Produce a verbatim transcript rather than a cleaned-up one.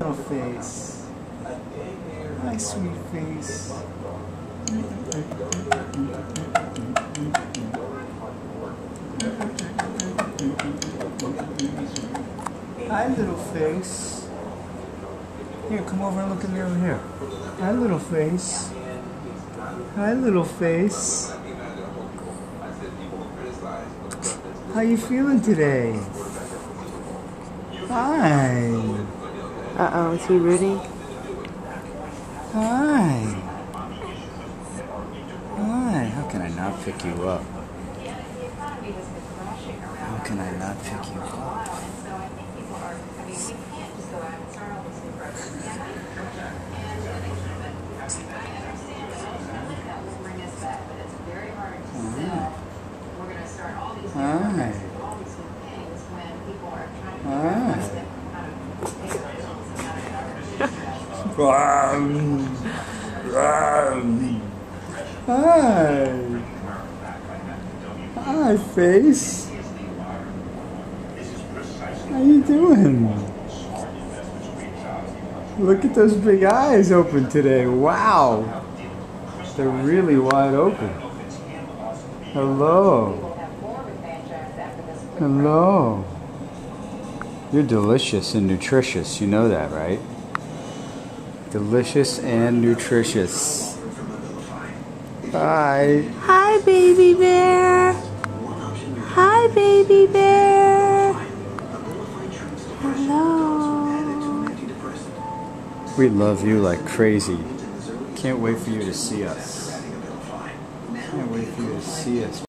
Little face. Hi, sweet face. Hi, little face. Here, come over and look at me over here. Hi, little face. Hi, little face. How you feeling today? Hi. Uh-oh, is he rooting? Hi. Hi. How can I not pick you up? How can I not pick you up? Hi. Hi. Hi. Hi, face. How you doing? Look at those big eyes open today. Wow. They're really wide open. Hello. Hello. You're delicious and nutritious. You know that, right? Delicious and nutritious. Hi. Hi, baby bear. Hi, baby bear. Hello. We love you like crazy. Can't wait for you to see us. Can't wait for you to see us.